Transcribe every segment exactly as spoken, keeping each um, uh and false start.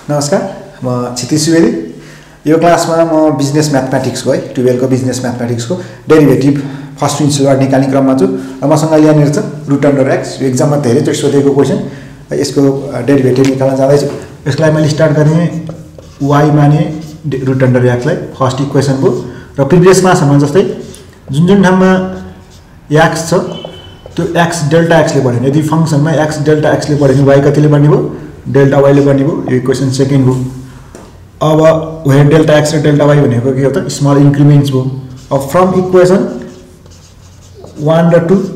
नमस्कार, म क्षितिज सुवेदी। यो क्लासमा म बिजनेस म्याथमेटिक्सको है ट्वेल्भको बिजनेस म्याथमेटिक्सको डेरिभेटिभ फर्स्ट प्रिन्सिपल निकाल्ने क्रममा छु। र मसँग यहाँनिर छ रुट अन्डर एक्स। यो एक्जाममा धेरैचोटि सोधेको क्वेसन। यसको डेरिभेटिभ निकाल्न जाँदैछु। यसलाई मैले स्टार्ट गर्ने वाई माने रुट अन्डर एक्सलाई फर्स्ट इक्वेसन भयो। र प्रिभियस क्लासहरूमा जस्तै जुन जुन ठाउँमा एक्स छ त्यो एक्स डेल्टा एक्सले बढ्ने। यदि फङ्सनमा एक्स डेल्टा एक्सले बढ्ने वाई कतिले बढ्ने भयो? डेल्टा वाईले बढ्ने भयो। यो इक्वेसन सेकेन्ड भयो। अब वेयर डेल्टा एक्स र डेल्टा वाई भनेको के हो त? स्मल इन्क्रिमेन्ट्स भयो। अब फ्रम इक्वेसन वान र टू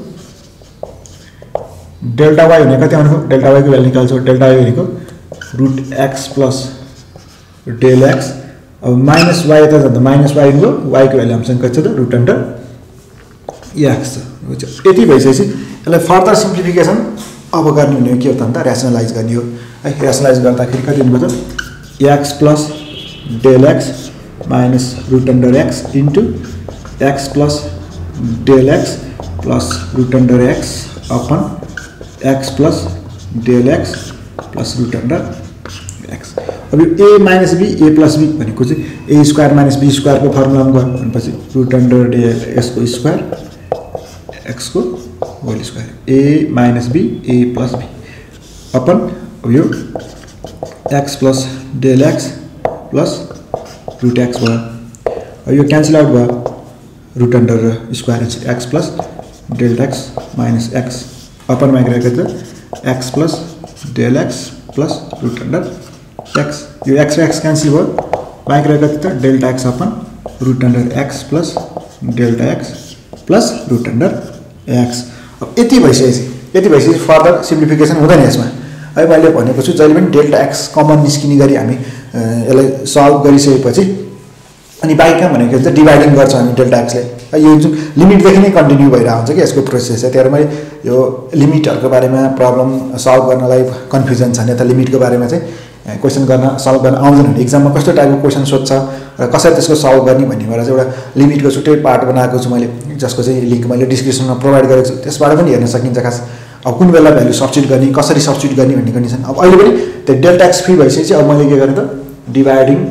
डेल्टा वाई भनेको कति आउनेको? डेल्टा वाईको भ्यालु निकाल्छौँ। डेल्टा वाई भनेको root X plus del X. अब माइनस वाई यता जाँदा माइनस वाई भयो। वाईको भ्यालु हामीसँग कति छ त? रुट अन्डर एक्स छ। यति भइसकेपछि यसलाई फर्दर सिम्प्लिफिकेसन अब गर्ने हुने के हो त? ऱ्यासनलाइज गर्ने हो है। ऱ्यासनलाइज गर्दाखेरि कति हुनुभयो त? X plus del X minus root under X into X plus del X plus root under X upon X plus del X plus root under X. अब यो A minus B A plus B भनेको चाहिँ A square minus B स्क्वायरको फर्मुलामा गयो भनेपछि root under del एक्सको square एक्सको whole square A minus B A plus B upon अब यो X plus del X plus root X भयो। अब यो क्यान्सल आउट भयो। Root under square X plus delta X minus X upon मा गएको छ X plus del X plus root under X. यो एक्स र एक्स क्यान्सल भयो। बाइक रहेको त delta X upon root under X plus delta X plus root under X. अब यति भइसकेपछि यति भइसकेपछि फर्दर सिम्प्लिफिकेसन हुँदैन यसमा। है मैले भनेको छु जहिले पनि डेल्टा एक्स कमन निस्किने गरी हामी यसलाई सल्भ गरिसकेपछि अनि बाइकमा भनेको चाहिँ डिभाइडिङ गर्छ हामी डेल्टा एक्सले। यो जुन लिमिटदेखि नै कन्टिन्यू भइरहेको हुन्छ कि यसको प्रोसेस है। त्यही मैले यो लिमिटहरूको बारेमा प्रब्लम सल्भ गर्नलाई कन्फ्युजन छ भने यता लिमिटको बारेमा चाहिँ क्वेसन गर्न सल्भ गर्न आउँदैन भने एक्जाममा कस्तो टाइपको क्वेसन सोध्छ र कसरी त्यसको सल्भ गर्ने भन्ने भएर चाहिँ एउटा लिमिटको छुट्टै पार्ट बनाएको छु मैले, जसको चाहिँ लिङ्क मैले डिस्क्रिप्सनमा प्रोभाइड गरेको छु। त्यसबाट पनि हेर्न सकिन्छ खास अब कुन बेला भ्यालु सब्स्टिट्युट गर्ने, कसरी सब्स्टिट्युट गर्ने भन्ने कन्डिसन। अब अहिले पनि त्यो डेल्टा एक्स फ्री भइसकेपछि अब मैले के गरेँ त? Dividing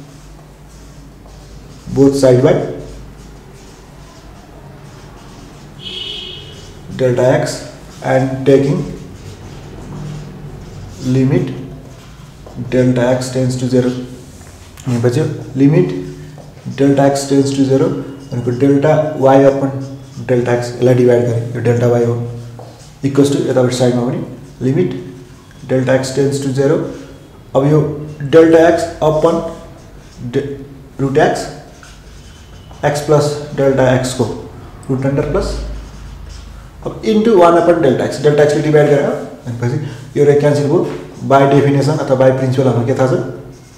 both side by delta X and taking limit delta X tends to zero भनेपछि limit delta X tends to zero भनेको delta Y upon delta X यसलाई डिभाइड गरेँ। यो डेल्टा वाई हो इक्वल्स टु यतापट्टि साइडमा पनि limit delta X tends to zero. अब यो delta X upon root X X plus delta एक्सको रुट अन्डर प्लस अब into one upon delta X. Delta एक्सले divide गरेर भनेपछि यो रे क्यान्सल भयो। बाई डेफिनेसन अथवा बाई प्रिन्सिपल हाम्रो के थाहा छ?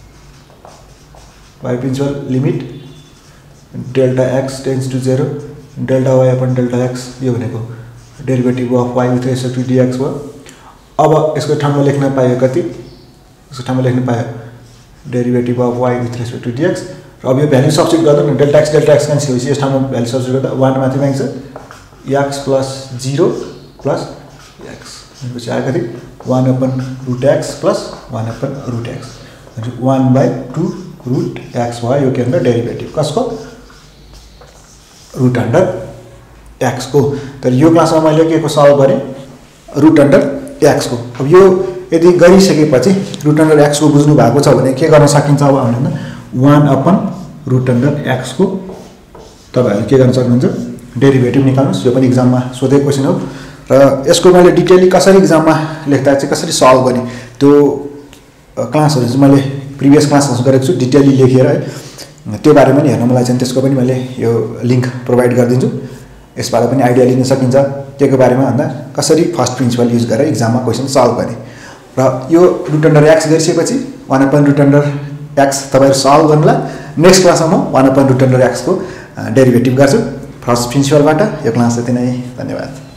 By principle limit delta X tends to zero delta Y upon delta X यो भनेको derivative of Y with respect to DX भयो। अब यसको ठाउँमा लेख्न पायो कति? यसको ठाउँमा लेख्न पायो derivative of Y with respect to DX. र अब यो भ्यालु सब्स्टिट्युट गर्दा न delta X delta X cancel भएपछि यस ठाउँमा भ्यालु सब्स्टिट्युट गर्दा वान माथि पाइन्छ X plus zero plus X भनेपछि आयो कति? One upon root X plus one upon root X भनेपछि one by two root X भयो। यो के अन्डर डेरिभेटिभ कसको? रुट अन्डर एक्सको। तर यो क्लासमा मैले के को सल्भ गरेँ? रुट अन्डर एक्सको। अब यो यदि गरिसकेपछि रुट अन्डर एक्सको बुझ्नु भएको छ भने के गर्न सकिन्छ अब भन्दा वान अपन रुट अन्डर एक्सको तपाईँहरू के गर्न सक्नुहुन्छ? डेरिभेटिभ निकाल्नुहोस्। यो पनि इक्जाममा सोधेको क्वेसन हो र यसको मैले डिटेली कसरी इक्जाममा लेख्दा चाहिँ कसरी सल्भ गर्ने त्यो क्लासहरू चाहिँ मैले प्रिभियस क्लासहरू गरेको छु डिटेली लेखेर है। त्यो बारेमा पनि हेर्न मलाई चाहिँ त्यसको पनि मैले यो लिङ्क प्रोभाइड गरिदिन्छु। यसबाट पनि आइडिया लिन सकिन्छ त्योको बारेमा भन्दा कसरी फर्स्ट प्रिन्सिपल युज गरेर इक्जाममा क्वेसन सल्भ गर्ने। र यो रुट अन्डर एक्स गरिसकेपछि one upon root under X तपाईँहरू सल्भ गर्नुलाई नेक्स्ट क्लासमा म वान अपन रुट अन्डर एक्सको डेरिभेटिभ गर्छु फर्स्ट प्रिन्सिपलबाट। यो क्लास यति नै, धन्यवाद।